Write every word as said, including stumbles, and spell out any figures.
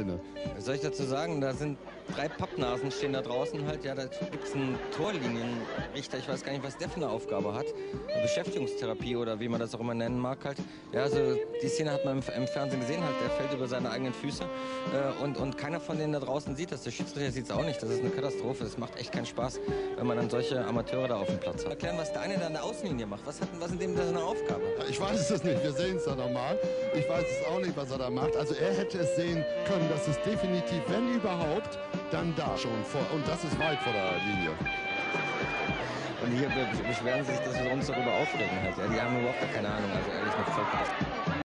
inne. Was soll ich dazu sagen? Da sind drei Pappnasen stehen da draußen halt. Ja, da gibt es einen Torlinienrichter. Ich weiß gar nicht, was der für eine Aufgabe hat. Eine Beschäftigungstherapie oder wie man das auch immer nennen mag halt. Ja, also die Szene hat man im, im Fernsehen gesehen halt. Der fällt über seine eigenen Füße. Äh, und, und keiner von denen da draußen sieht das. Der Schiedsrichter sieht es auch nicht. Das ist eine Katastrophe. Das macht echt keinen Spaß, wenn man dann solche Amateure da auf dem Platz hat. Erklären, was der eine da an der Außenlinie macht. Was, hat, was ist dem da seine Aufgabe? Ich weiß es nicht, wir sehen es dann nochmal. Ich weiß es auch nicht, was er da macht. Also er hätte es sehen können, dass es definitiv, wenn überhaupt, dann da schon vor. Und das ist weit vor der Linie. Und hier beschweren sie sich, dass wir uns darüber aufregen halt. Ja, die haben überhaupt gar keine Ahnung. Also ehrlich, eine Vollkatastrophe.